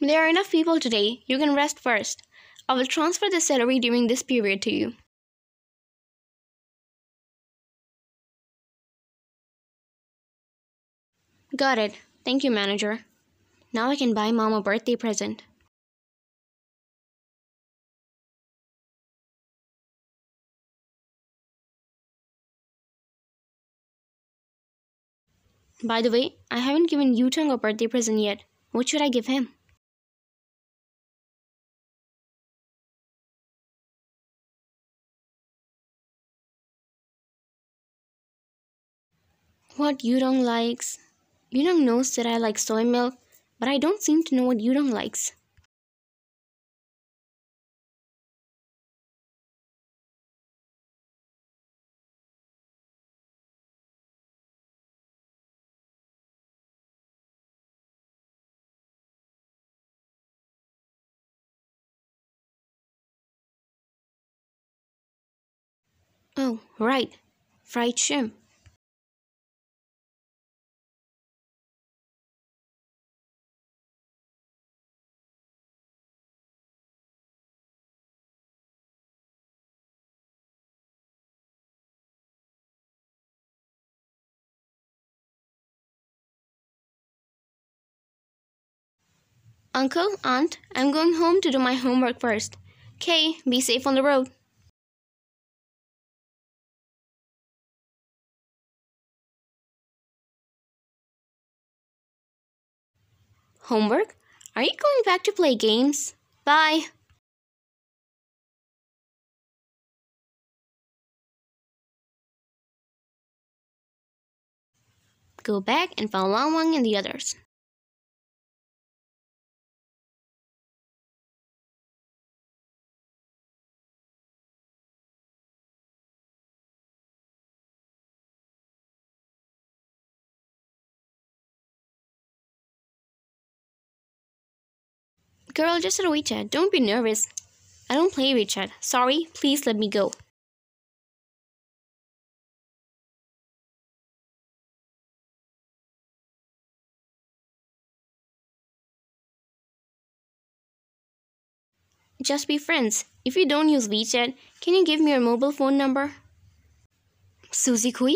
There are enough people today. You can rest first. I will transfer the salary during this period to you. Got it. Thank you, manager. Now I can buy mom a birthday present. By the way, I haven't given Yutong a birthday present yet. What should I give him? What Yudong likes? Yudong knows that I like soy milk, but I don't seem to know what Yudong likes. Oh, right. Fried shrimp. Uncle, Aunt, I'm going home to do my homework first. Kay, be safe on the road. Homework? Are you going back to play games? Bye. Go back and find Wang Wang and the others. Girl, just a WeChat. Don't be nervous. I don't play WeChat. Sorry, please let me go. Just be friends. If you don't use WeChat, can you give me your mobile phone number? Susie Kui?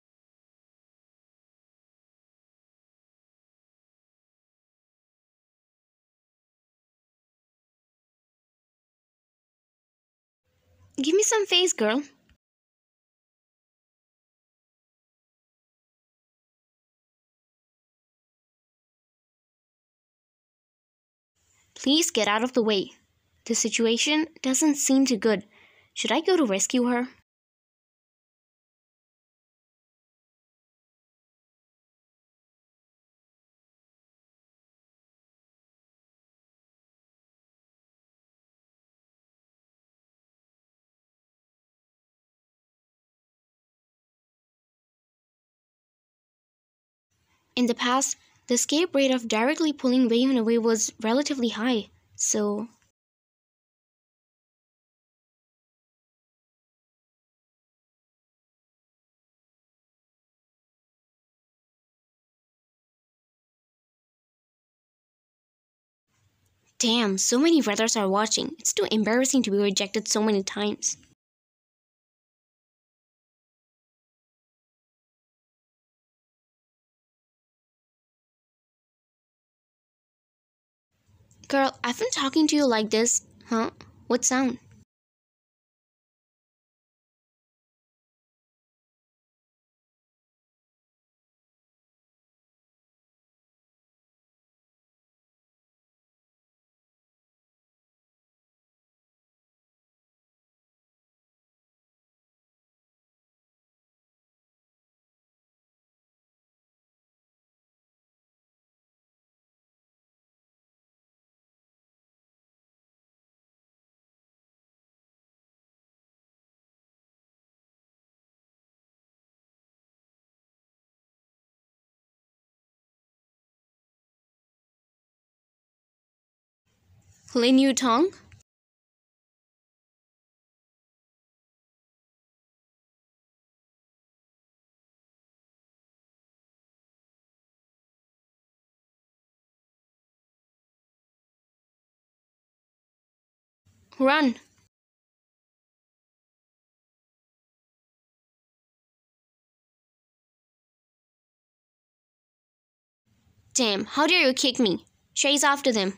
Give me some face, girl. Please get out of the way. The situation doesn't seem too good. Should I go to rescue her? In the past, the escape rate of directly pulling Wei away was relatively high, so damn, so many brothers are watching. It's too embarrassing to be rejected so many times. Girl, I've been talking to you like this. Huh? What sound? Lin Yu Tong? Run! Damn, how dare you kick me? Chase after them.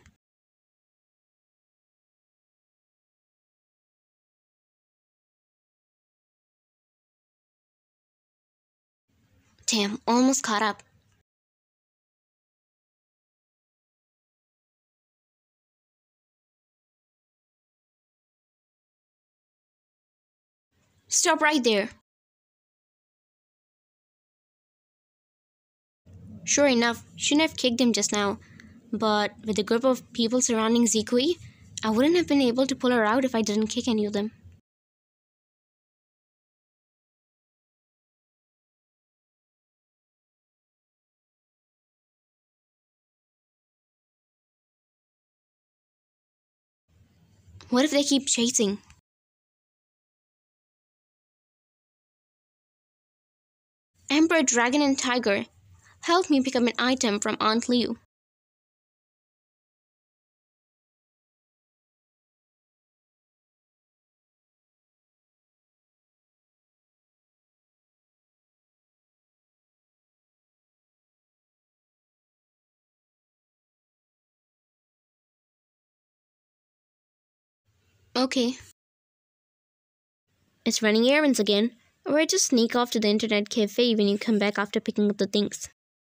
Damn, almost caught up. Stop right there. Sure enough, shouldn't have kicked him just now. But with the group of people surrounding Zikui, I wouldn't have been able to pull her out if I didn't kick any of them. What if they keep chasing? Emperor Dragon and Tiger, help me pick up an item from Aunt Liu. Okay. It's running errands again. Or I just sneak off to the internet cafe when you come back after picking up the things.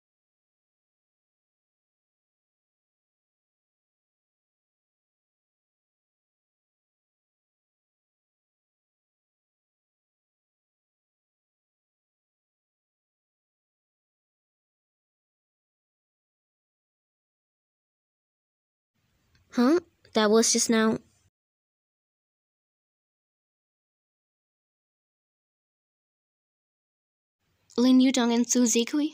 Huh? That was just now. Lin Yudong and Su Zikui?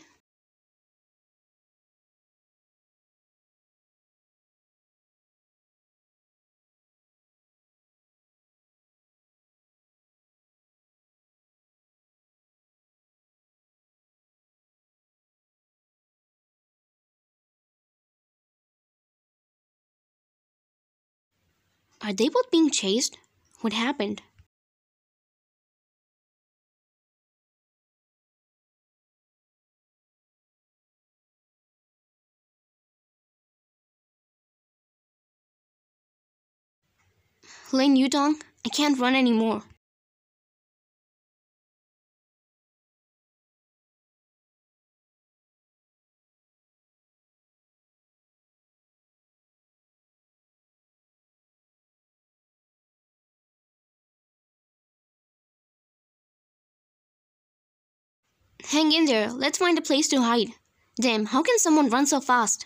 Are they both being chased? What happened? Lin Yudong, I can't run anymore. Hang in there, let's find a place to hide. Damn, how can someone run so fast?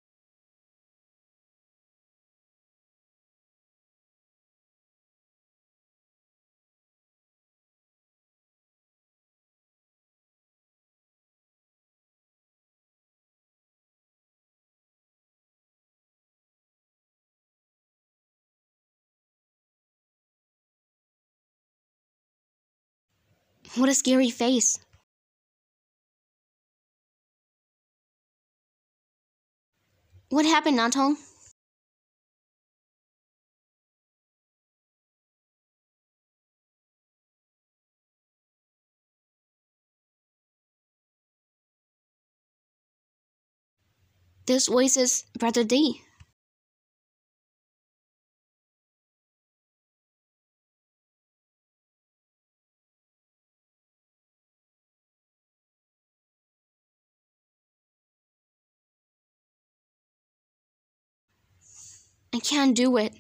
What a scary face. What happened, Natong? This voice is Brother D. I can't do it.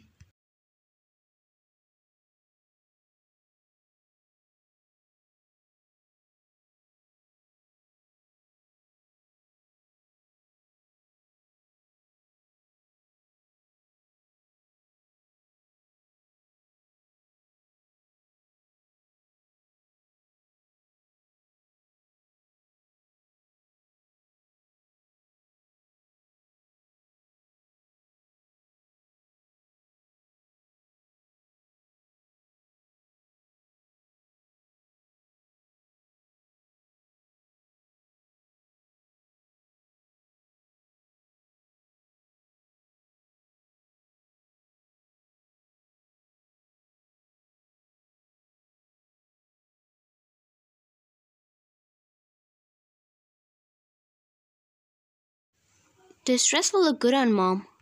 Does stressful look good on mom?